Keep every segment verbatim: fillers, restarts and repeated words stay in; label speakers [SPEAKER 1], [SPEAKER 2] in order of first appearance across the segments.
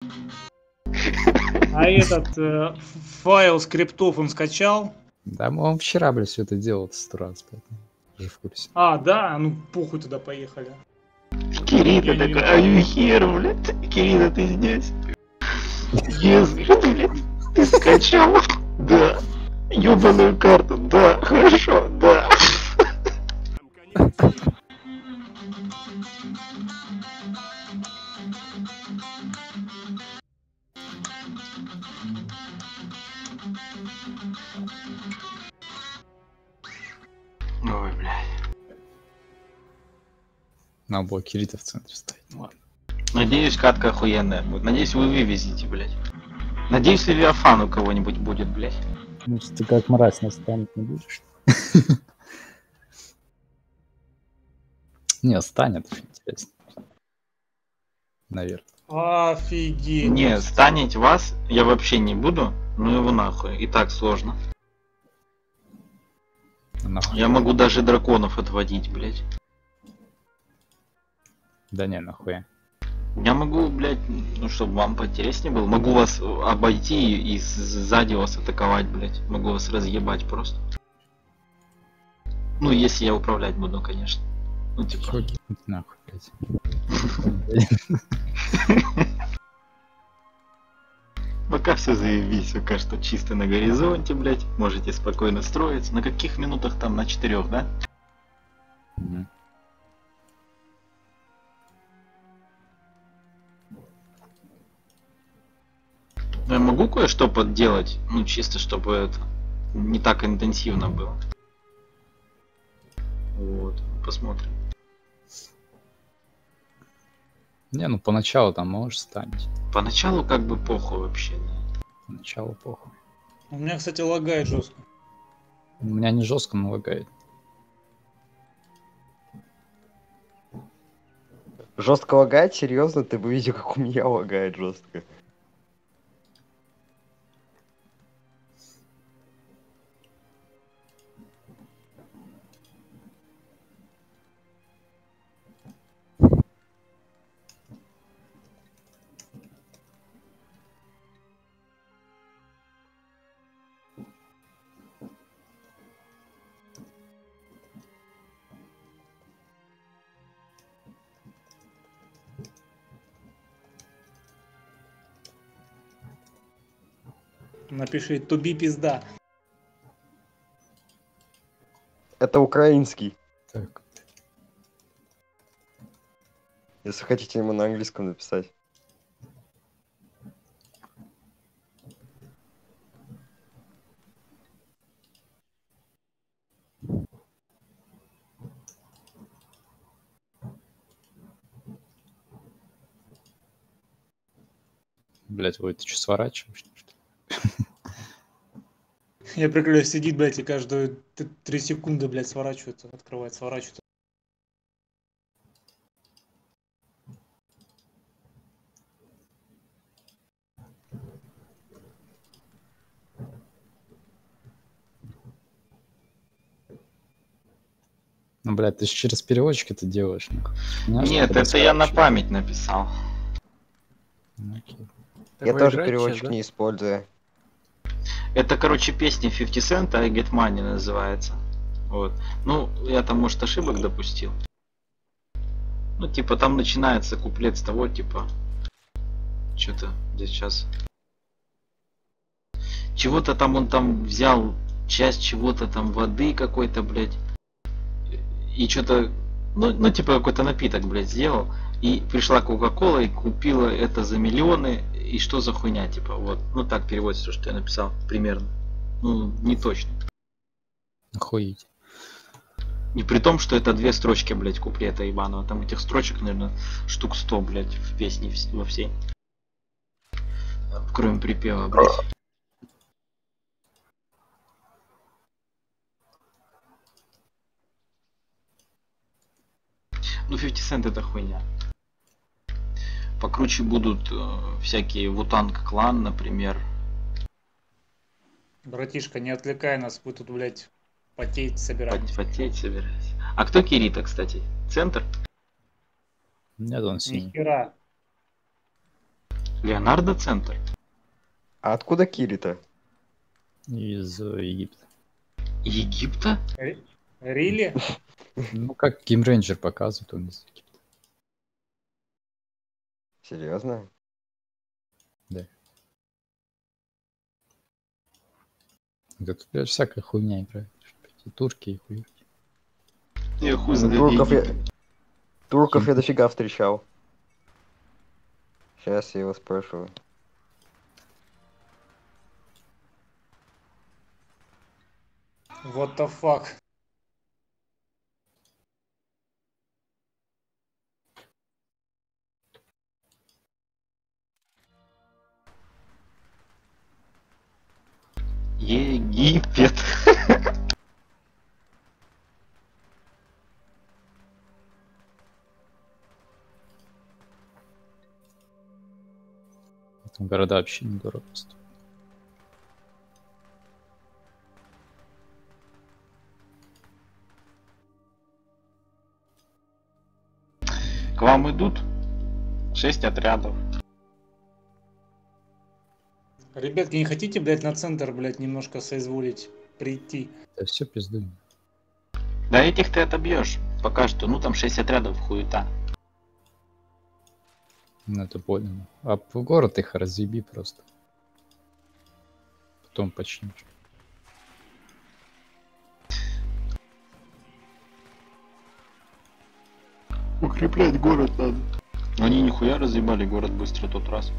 [SPEAKER 1] А этот э, файл скриптов он скачал?
[SPEAKER 2] Да, он вчера, блядь, все это делал сто раз, поэтому уже в курсе.
[SPEAKER 1] А, да? Ну похуй, туда поехали.
[SPEAKER 3] Кирита такой, are you here, блядь? Кирита, ты здесь? Yes, блядь, ты скачал? Да. Ёбаную карту, да, хорошо, да. Ой, блядь.
[SPEAKER 2] Надо было Кирита в центре ставить. Ладно.
[SPEAKER 3] Надеюсь, катка охуенная будет. Надеюсь, вы вывезете, блядь. Надеюсь, Левиафан у кого-нибудь будет, блядь.
[SPEAKER 2] Ну, ты как мразь настанет не будешь? Не, станет, интересно. Наверное.
[SPEAKER 1] Офигеть.
[SPEAKER 3] Не, станить вас я вообще не буду, ну его нахуй, и так сложно.
[SPEAKER 2] Нахуй.
[SPEAKER 3] Я могу даже драконов отводить, блядь.
[SPEAKER 2] Да не, нахуя.
[SPEAKER 3] Я могу, блядь, ну чтобы вам поинтереснее было, могу вас обойти и сзади вас атаковать, блядь. Могу вас разъебать просто. Ну, если я управлять буду, конечно. Ну, типа...
[SPEAKER 2] Нахуй, блядь.
[SPEAKER 3] Пока все заебись, пока что чисто на горизонте, блядь. Можете спокойно строиться. На каких минутах там? На четырех, да?
[SPEAKER 2] Mm-hmm.
[SPEAKER 3] Я могу кое-что подделать, ну чисто чтобы это не так интенсивно было. Вот, посмотрим.
[SPEAKER 2] Не, ну поначалу там можешь станить.
[SPEAKER 3] Поначалу как бы похуй вообще. Да.
[SPEAKER 2] Поначалу похуй.
[SPEAKER 1] У меня, кстати, лагает жестко.
[SPEAKER 2] У меня не жестко, но лагает.
[SPEAKER 4] Жестко лагает? Серьезно? Ты бы видел, как у меня лагает жестко.
[SPEAKER 1] Напиши туби пизда.
[SPEAKER 4] Это украинский.
[SPEAKER 2] Так.
[SPEAKER 4] Если хотите ему на английском написать.
[SPEAKER 2] Блять, ой, ты что, сворачиваешь?
[SPEAKER 1] Я прикрываю, сидит, блядь, и каждую три секунды, блядь, сворачивается, открывает, сворачивается.
[SPEAKER 2] Ну, блядь, ты же через переводчик это делаешь. Ну,
[SPEAKER 3] нет, это я на память написал.
[SPEAKER 2] Окей.
[SPEAKER 4] Я тоже переводчик да? не использую.
[SPEAKER 3] Это, короче, песня фифти Cent, I Get Money называется. Вот. Ну, я там, может, ошибок допустил. Ну, типа, там начинается куплет с того, типа... Что-то здесь сейчас... Чего-то там он там взял часть чего-то там воды какой-то, блядь. И что-то... Ну, ну, типа, какой-то напиток, блядь, сделал. И пришла Кока-Кола и купила это за миллионы. И что за хуйня, типа, вот. Ну, так переводится, что я написал, примерно. Ну, не точно.
[SPEAKER 2] Охуеть.
[SPEAKER 3] И при том, что это две строчки, блядь, куплета ебаного. Там этих строчек, наверное, штук сто, блядь, в песне во всей. Кроме припева, блядь. Ну, фифти Cent это хуйня. Покруче будут э, всякие Вутанг Клан, например.
[SPEAKER 1] Братишка, не отвлекай нас, вы тут, блядь, потеть собираетесь.
[SPEAKER 3] Потеть собираетесь. А кто Кирита, кстати? Центр?
[SPEAKER 2] Нет, он синий.
[SPEAKER 1] Нихера.
[SPEAKER 3] Леонардо центр?
[SPEAKER 4] А откуда Кири-то?
[SPEAKER 2] Из э, Египта.
[SPEAKER 3] Египта?
[SPEAKER 1] Ри- Рили?
[SPEAKER 2] Ну, как Гейм Рейнджер показывает, он из Египта.
[SPEAKER 4] Серьезно?
[SPEAKER 2] Да. Да тут, блядь, всякая хуйня играет. И турки, и хуйки.
[SPEAKER 3] Я хуй
[SPEAKER 4] Ну,
[SPEAKER 3] знает.
[SPEAKER 4] турков я...
[SPEAKER 3] Египет.
[SPEAKER 4] Турков я дофига встречал. Сейчас я его спрашиваю.
[SPEAKER 1] What the fuck?
[SPEAKER 3] Египет.
[SPEAKER 2] Там города вообще недорого стоят.
[SPEAKER 3] К вам идут шесть отрядов.
[SPEAKER 1] Ребятки, не хотите, блядь, на центр, блядь, немножко соизволить прийти?
[SPEAKER 2] Да все пизду.
[SPEAKER 3] Да этих ты отобьешь. Пока что. Ну там шесть отрядов, хуета.
[SPEAKER 2] Ну, это больно. А в город их разъеби просто. Потом починишь.
[SPEAKER 3] Укреплять город надо. Они нихуя разъебали город быстро тот раз.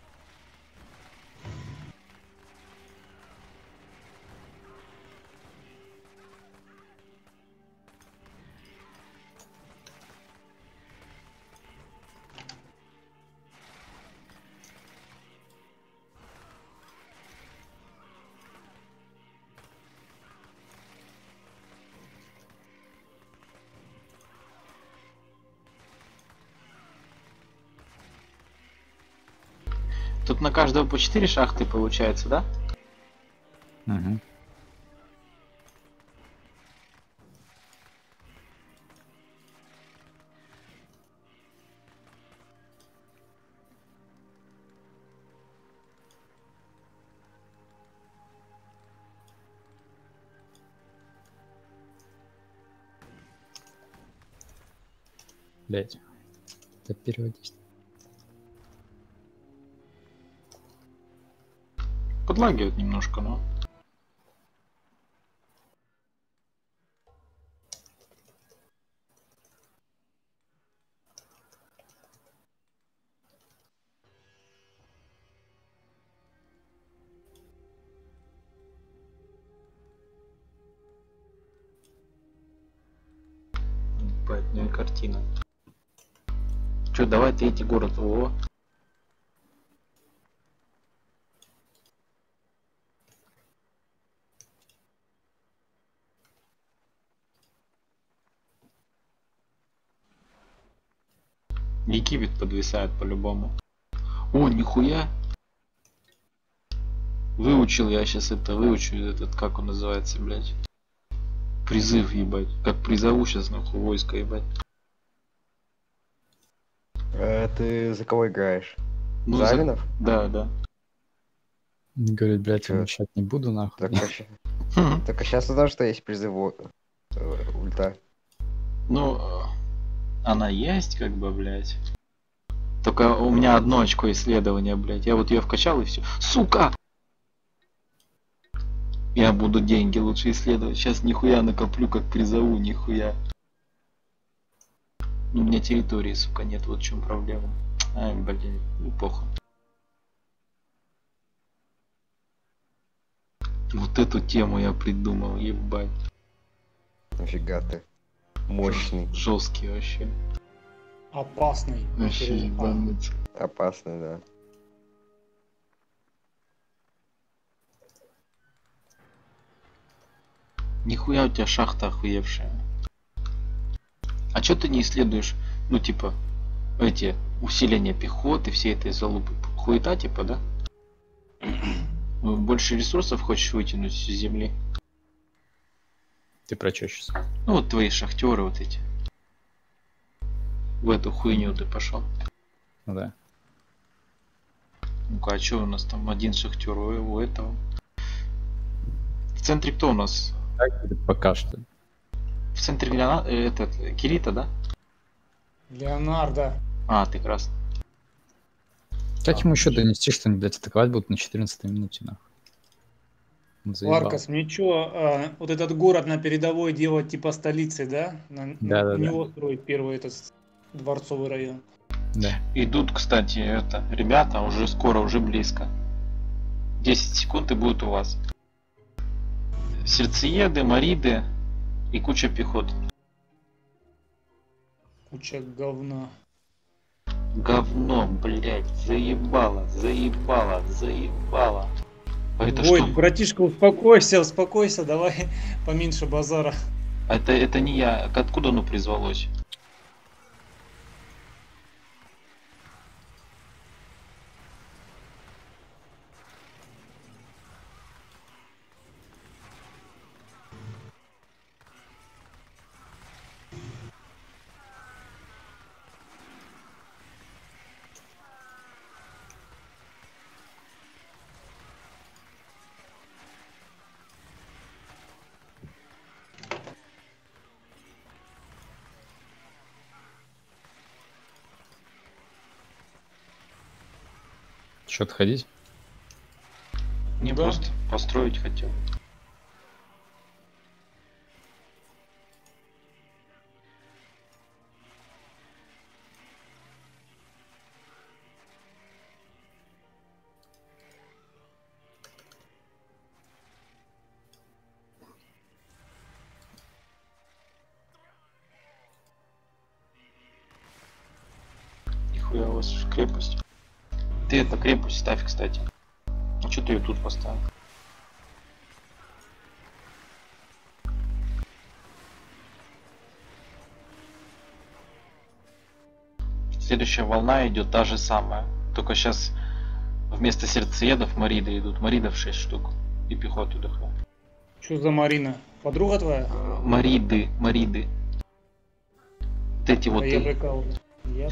[SPEAKER 3] Тут на каждого по четыре шахты получается, да?
[SPEAKER 2] Угу. Блять. Да переводись.
[SPEAKER 3] Подлагивает немножко, но. Ебать, ну и картина. Че, давай третий город, о. Египет подвисает по-любому. О, нихуя. Выучил я сейчас это, выучу этот, как он называется, блядь. Призыв, ебать. Как призову сейчас нахуй войско, ебать.
[SPEAKER 4] А ты за кого играешь?
[SPEAKER 3] Ну,
[SPEAKER 4] За
[SPEAKER 3] за-
[SPEAKER 4] Алинов?
[SPEAKER 3] Да, да.
[SPEAKER 2] Говорит, блять,
[SPEAKER 4] Чё?
[SPEAKER 2] я мешать не буду, нахуй.
[SPEAKER 4] Так, щ-
[SPEAKER 3] Хм.
[SPEAKER 4] так а сейчас у нас что есть призыв у- э, ульта?
[SPEAKER 3] Ну, э, она есть, как бы, блядь. Только у меня одно очко исследования, блядь. Я вот ее вкачал и все. Сука! Я буду деньги лучше исследовать. Сейчас нихуя накоплю, как призову, нихуя. Ну, у меня территории, сука, нет, вот в чем проблема. Ай, блин, ну похуй. Вот эту тему я придумал, ебать.
[SPEAKER 4] Нафига ты? Мощный,
[SPEAKER 3] Жесткий вообще.
[SPEAKER 1] Опасный.
[SPEAKER 3] Вообще
[SPEAKER 1] Через А.
[SPEAKER 3] ебануть.
[SPEAKER 4] опасный, да.
[SPEAKER 3] Нихуя у тебя шахта охуевшая. А чё ты не исследуешь, ну типа, эти усиления пехоты, все этой залупы? Хуета типа, да? Ну, больше ресурсов хочешь вытянуть с земли?
[SPEAKER 2] Ты про чё сейчас?
[SPEAKER 3] Ну вот твои шахтеры вот эти. В эту хуйню ты пошел.
[SPEAKER 2] Ну да.
[SPEAKER 3] Ну-ка, а что у нас там один шахтер у, у этого? В центре кто у нас?
[SPEAKER 2] Так, пока что.
[SPEAKER 3] В центре Леона... э, этот, Кирита, да?
[SPEAKER 1] Леонардо.
[SPEAKER 3] А, ты красный.
[SPEAKER 2] Как ему еще донести, что они, блядь, атаковать будут на четырнадцатой минуте, нахуй? Он заебал.
[SPEAKER 1] Ларкас, мне чё, а, вот этот город на передовой делать типа столицей, да? На, на-
[SPEAKER 2] Да, да,
[SPEAKER 1] у
[SPEAKER 2] да.
[SPEAKER 1] него строить первый этот дворцовый район.
[SPEAKER 2] Да.
[SPEAKER 3] Идут, кстати, это, ребята, уже скоро, уже близко. десять секунд и будет у вас. Сердцееды, мариды и куча пехот.
[SPEAKER 1] Куча говна.
[SPEAKER 3] Говно, блять, заебало, заебало, заебало. А это
[SPEAKER 1] Ой,
[SPEAKER 3] что?
[SPEAKER 1] братишка, успокойся, успокойся, давай поменьше базара.
[SPEAKER 3] Это, это не я. Откуда оно призвалось?
[SPEAKER 2] Что, отходить?
[SPEAKER 3] Не
[SPEAKER 1] Да.
[SPEAKER 3] просто построить хотел. Нихуя у вас крепость. Ты это крепость ставь, кстати. А что ты ее тут поставил? Следующая волна идет та же самая. Только сейчас вместо сердцеедов мариды идут. Маридов шесть штук. И пехоту дохуя.
[SPEAKER 1] Что за Марина? Подруга твоя?
[SPEAKER 3] Мариды, мариды. Вот эти вот.
[SPEAKER 1] Да я
[SPEAKER 3] и-
[SPEAKER 1] прикал. Я...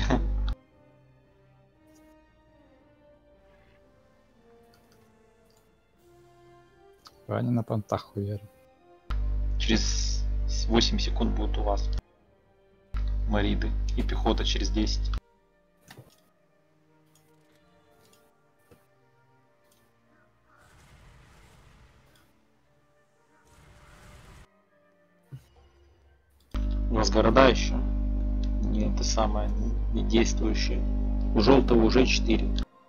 [SPEAKER 2] Они на понтах хуярят.
[SPEAKER 3] Через восемь секунд будут у вас. Мариды. И пехота через десять. У вас города еще? Не это самое, не действующие. У желтого уже четыре.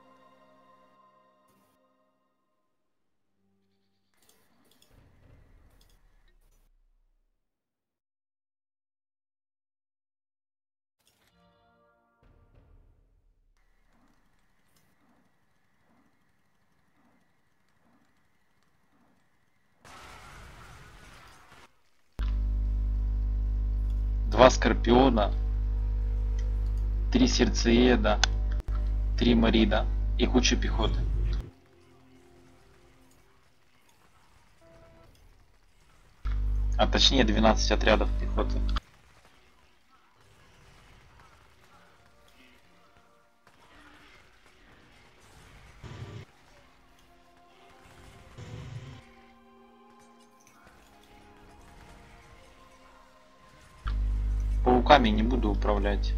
[SPEAKER 3] Два скорпиона, три сердцееда, три марида и куча пехоты. А точнее двенадцать отрядов пехоты. Пауками не буду управлять.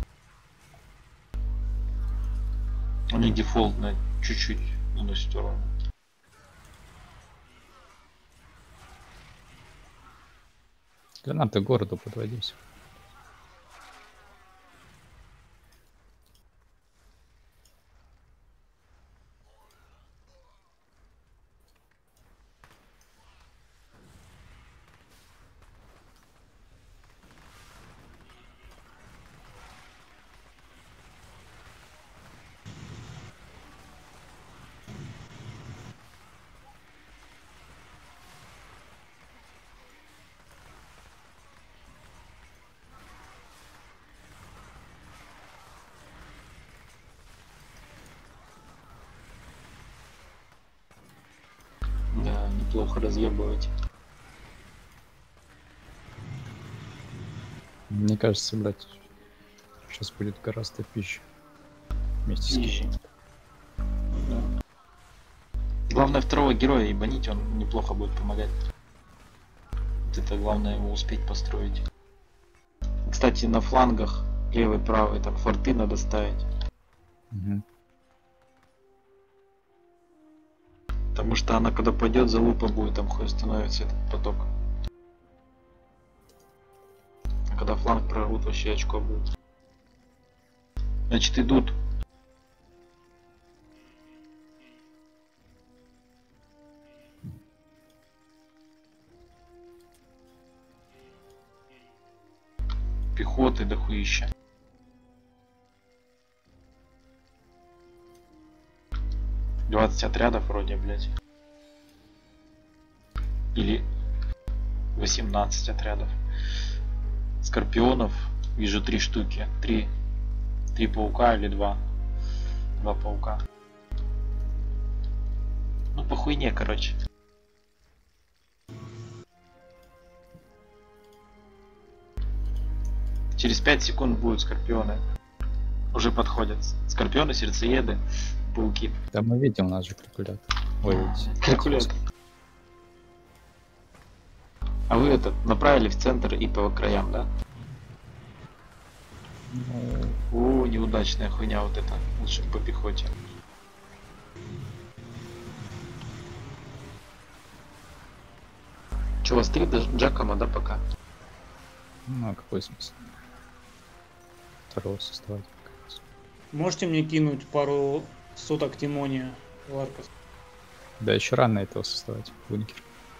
[SPEAKER 3] Они дефолтно чуть-чуть уносят урон.
[SPEAKER 2] Гранаты к городу подводись.
[SPEAKER 3] Да, неплохо разъебывать.
[SPEAKER 2] Мне кажется, блядь, сейчас будет гораздо пища. Вместе с
[SPEAKER 3] Ищи.
[SPEAKER 2] кем-то.
[SPEAKER 3] Главное второго героя ебанить, он неплохо будет помогать. Вот это главное его успеть построить. Кстати, на флангах левый, правый, там форты надо ставить.
[SPEAKER 2] Мгм.
[SPEAKER 3] Потому что она когда пойдет, залупа будет, там хуй становится этот поток. А когда фланг прорвут, вообще очко будет. Значит, идут. Пехоты дохуища. двадцать отрядов вроде, блядь. Или восемнадцать отрядов. Скорпионов вижу три штуки. Три. Три паука или два. Два паука. Ну по хуйне, короче. Через пять секунд будут скорпионы. Уже подходят. Скорпионы, сердцееды, пауки.
[SPEAKER 2] Да мы видим, у нас же калькулятор. Ой,
[SPEAKER 3] Калькулятор. А вы этот направили в центр и по краям, да?
[SPEAKER 2] Ну,
[SPEAKER 3] О, неудачная хуйня вот это. Лучше по пехоте. Че, у вас три Джакома, да, пока?
[SPEAKER 2] ну а какой смысл? Второго составать. как раз.
[SPEAKER 1] Можете мне кинуть пару соток Тимония, Ларкас?
[SPEAKER 2] Да еще рано этого составать. Бункер.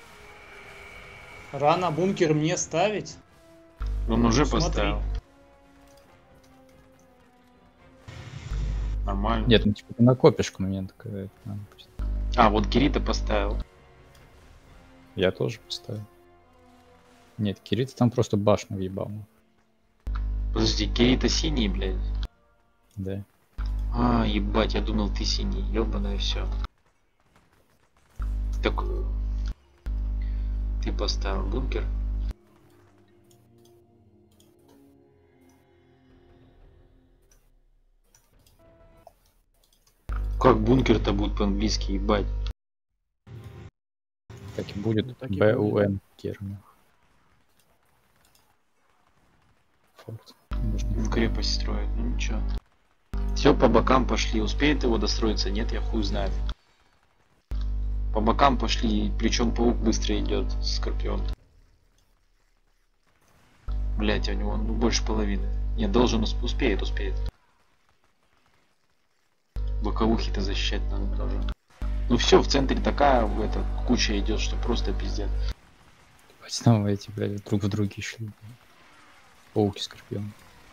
[SPEAKER 1] Рано бункер мне ставить?
[SPEAKER 3] Он уже
[SPEAKER 1] Смотри.
[SPEAKER 3] поставил. Нормально.
[SPEAKER 2] Нет, ну типа ты накопишь к моменту, когда это надо будет.
[SPEAKER 3] А, вот Кирита поставил.
[SPEAKER 2] Я тоже поставил. Нет, Кирита там просто башню въебал. ну.
[SPEAKER 3] Подожди, Кирита синий, блядь.
[SPEAKER 2] Да.
[SPEAKER 3] А, ебать, я думал ты синий. Ёбаное все. Так. Ты поставил бункер. Как бункер-то будет по-английски, ебать?
[SPEAKER 2] Так и будет.
[SPEAKER 1] Ну, так и
[SPEAKER 2] БУН Керна. Форт. Нужно.
[SPEAKER 3] В крепость строит, ну ничего. Все по бокам пошли. Успеет его достроиться? Нет, я хуй знает. По бокам пошли, причем паук быстро идет, Скорпион. Блять, у него ну, больше половины. Нет, должен усп- успеет, успеет. Боковухи-то защищать надо тоже. Ну все, в центре такая в этот, куча идет, что просто пиздец.
[SPEAKER 2] Снова эти, блядь, друг в друге шли. Пауки Скорпион.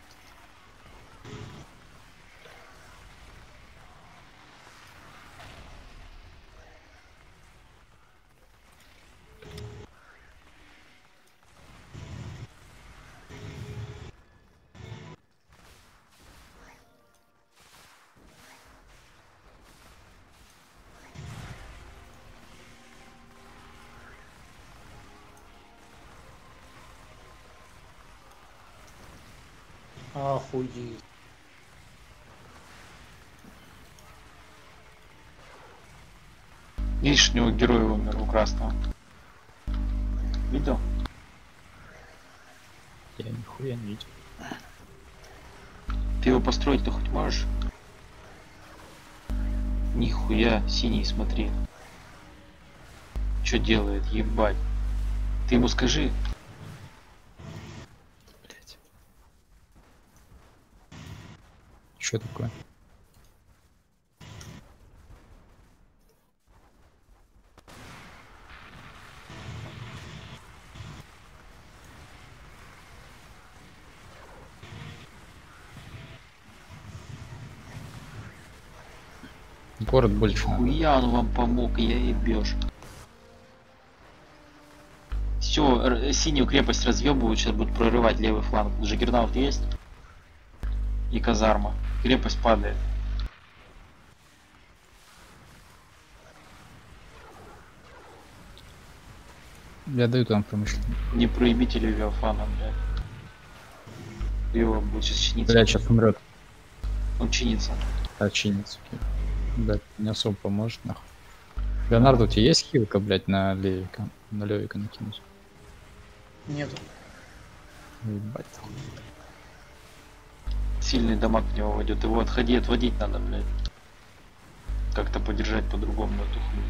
[SPEAKER 1] Охуеть.
[SPEAKER 3] Видишь, у него герой умер у красного. Видел?
[SPEAKER 2] Я нихуя не видел.
[SPEAKER 3] Ты его построить-то хоть можешь? Нихуя, синий, смотри. Что делает, ебать. Ты ему скажи.
[SPEAKER 2] Блядь. Что такое? Город больше надо.
[SPEAKER 3] Хуя он вам помог, я ебешь. Все, синюю крепость разъебывают, сейчас будут прорывать левый фланг. Джаггернаут есть. И казарма. Крепость падает.
[SPEAKER 2] Я даю там промышленность.
[SPEAKER 3] Не проебите Левиафана, блядь. Его будет сейчас чиниться.
[SPEAKER 2] Бля, сейчас умрет.
[SPEAKER 3] Он чинится.
[SPEAKER 2] А чинится. Да, не особо поможет, нахуй. Леонардо, у тебя есть хилка, блядь, на Левика? На Левика накинуть?
[SPEAKER 1] Нету.
[SPEAKER 2] Ебать.
[SPEAKER 3] Сильный дамаг в него войдет. Его отходи, отводить надо, блядь. Как-то подержать по-другому эту хуйню.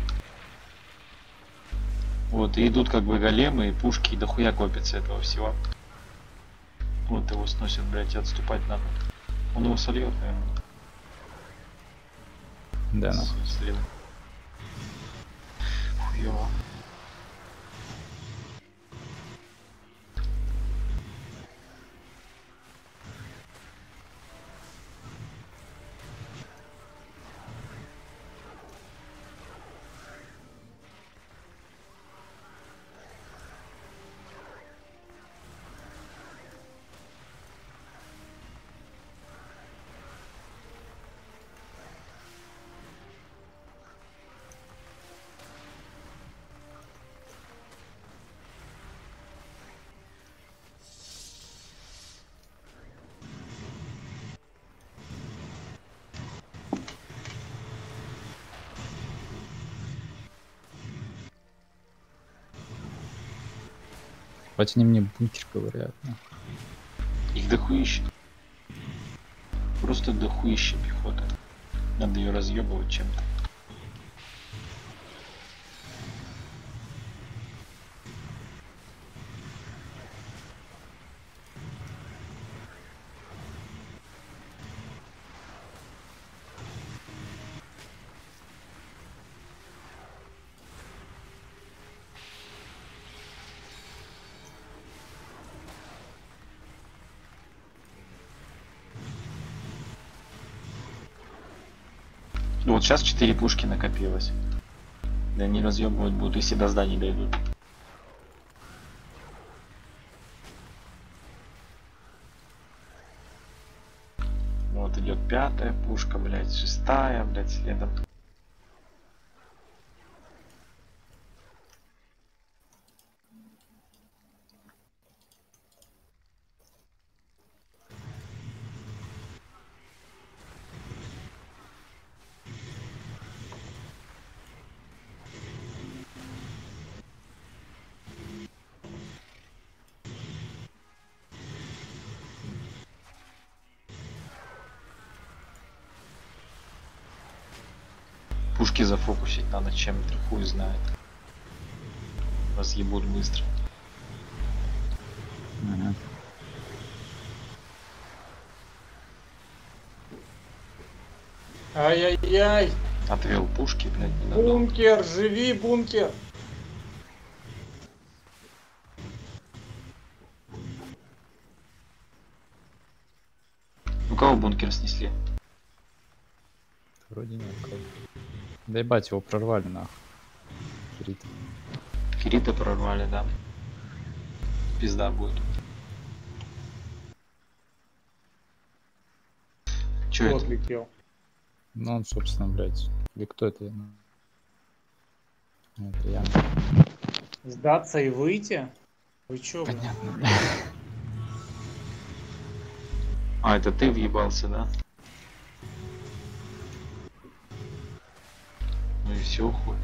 [SPEAKER 3] Вот, и идут как бы големы и пушки, и дохуя копится этого всего. Вот его сносят, блядь, и отступать надо. Он его сольет, наверное.
[SPEAKER 2] Да, ну.
[SPEAKER 3] Слева. Хуёво.
[SPEAKER 2] Хоть они мне бункер говорят. Ну.
[SPEAKER 3] Их дохуища. Просто дохуища пехоты. Надо ее разъебывать чем-то. Ну вот сейчас четыре пушки накопилось. Да они разъебывать будут, если до зданий дойдут. Вот идет пятая пушка, блядь, шестая, блядь, следом. Пушки зафокусить надо чем-то, хуй знает. Разъебут быстро.
[SPEAKER 2] Ага.
[SPEAKER 1] Ай-яй-яй!
[SPEAKER 3] Отвел пушки, блядь, ненадолго.
[SPEAKER 1] Бункер, живи, бункер!
[SPEAKER 3] У кого бункер снесли?
[SPEAKER 2] Вроде нет. Да ебать, его прорвали нахуй. Кирит.
[SPEAKER 3] Кирита прорвали, да. Пизда будет. Чё
[SPEAKER 1] Вот
[SPEAKER 3] это?
[SPEAKER 1] летел.
[SPEAKER 2] Ну он, собственно, блядь. Или кто это? Ну, это я.
[SPEAKER 1] Сдаться и выйти? Вы чё, блин?
[SPEAKER 2] Понятно.
[SPEAKER 3] А, это ты въебался, да? Ну и все, хуй.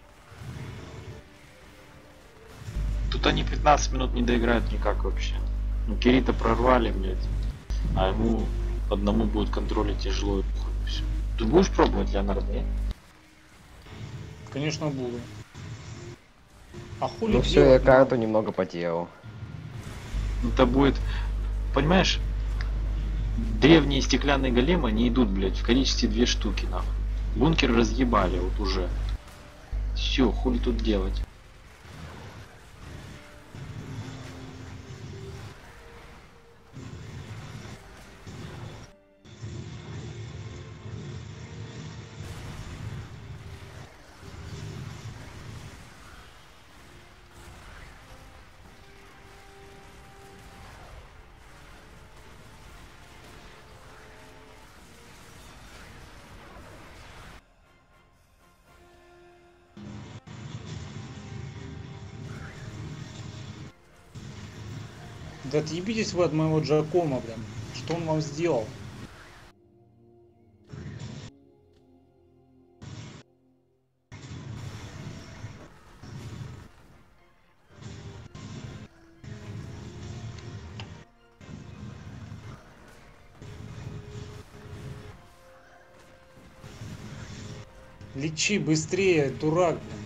[SPEAKER 3] Тут они пятнадцать минут не доиграют никак вообще. Ну, Кирита прорвали, блядь. А ему одному будет контролить тяжело. Хуй, всё. Ты будешь пробовать, Леонардо, нет?
[SPEAKER 1] Конечно, буду. А хули
[SPEAKER 4] Ну все, я
[SPEAKER 1] делать
[SPEAKER 4] карту
[SPEAKER 1] надо?
[SPEAKER 4] немного поделал.
[SPEAKER 3] Ну, это будет... Понимаешь? Древние стеклянные големы, они идут, блядь, в количестве две штуки, нахуй. Бункер разъебали вот уже. Все, хули тут делать.
[SPEAKER 1] Да отъебитесь вы от моего Джакома, блин. Что он вам сделал? Лечи быстрее, дурак, блин.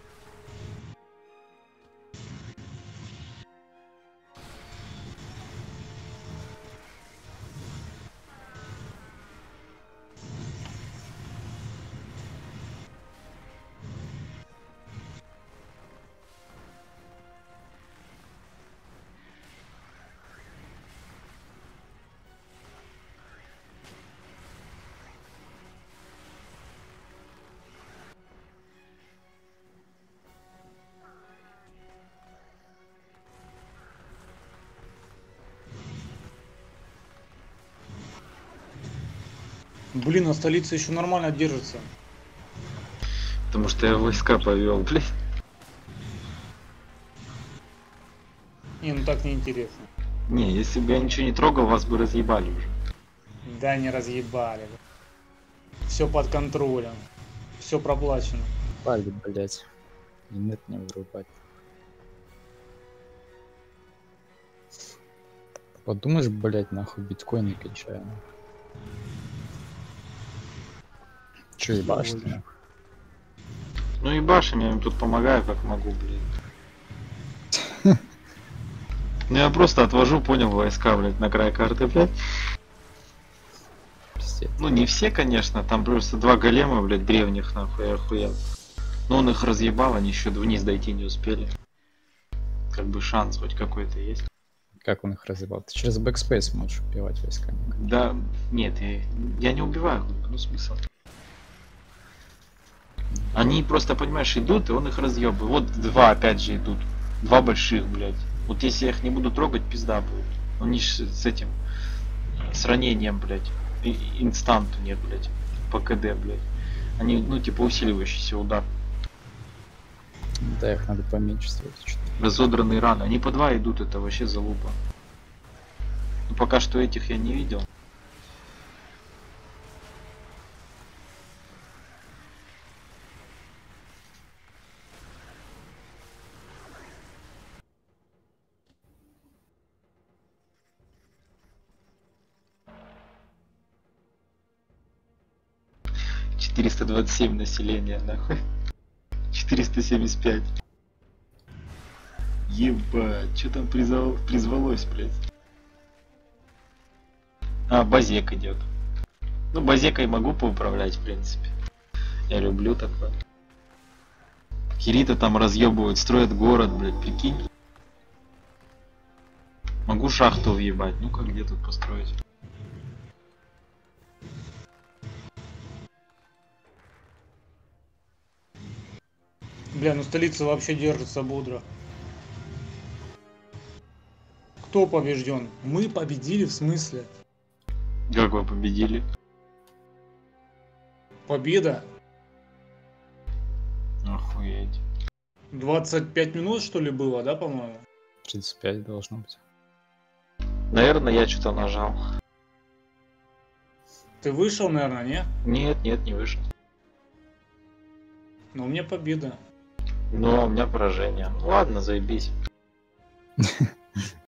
[SPEAKER 1] Блин, а столица еще нормально держится.
[SPEAKER 3] Потому что я войска повел, блядь.
[SPEAKER 1] Не, ну так неинтересно.
[SPEAKER 3] Не, если бы я ничего не трогал, вас бы разъебали уже.
[SPEAKER 1] Да не разъебали. Все под контролем. Все проплачено.
[SPEAKER 2] Пали, блять. И нет не вырубать. Подумаешь, блять, нахуй биткоины качаем. Че ебашь ты, нахуй?
[SPEAKER 3] Ну и башим, я им тут помогаю, как могу, блядь. Ну я просто отвожу, понял, войска, блядь, на край карты, блядь.
[SPEAKER 2] Пиздец.
[SPEAKER 3] Ну не все, конечно, там просто два голема, блядь, древних, нахуй, я охуел. Но он их разъебал, они еще вниз дойти не успели. Как бы шанс хоть какой-то есть.
[SPEAKER 2] Как он их разъебал? Ты через бэкспейс можешь убивать войсками.
[SPEAKER 3] Да, нет, я, я не убиваю, ну смысл. Они просто, понимаешь, идут, и он их разъебывает. Вот два опять же идут. Два больших, блядь. Вот если я их не буду трогать, пизда будет. Они ж с этим, с ранением, блядь. И инстанту нет, блядь. По КД, блядь. Они, ну, типа, усиливающийся удар.
[SPEAKER 2] Да, их надо поменьше строить. Что-то.
[SPEAKER 3] Разодранные раны. Они по два идут, это вообще залупа. Но пока что этих я не видел. четыреста двадцать семь населения, нахуй. четыреста семьдесят пять. Ебать, что там призвал, призвалось, блядь? А, базек идет. Ну, базекой могу поуправлять, в принципе. Я люблю такое. Хирита там разъебывают, строят город, блядь, прикинь. Могу шахту въебать. Ну-ка, где тут построить?
[SPEAKER 1] Бля, ну столица вообще держится бодро. Кто побежден? Мы победили в смысле?
[SPEAKER 3] Как вы победили?
[SPEAKER 1] Победа?
[SPEAKER 3] Охуеть.
[SPEAKER 1] двадцать пять минут что ли было, да, по-моему?
[SPEAKER 2] тридцать пять должно быть.
[SPEAKER 3] Наверное, я что-то нажал.
[SPEAKER 1] Ты вышел, наверное, не?
[SPEAKER 3] Нет, нет, не вышел.
[SPEAKER 1] Но у меня победа.
[SPEAKER 3] Но у меня поражение. Ну ладно, заебись.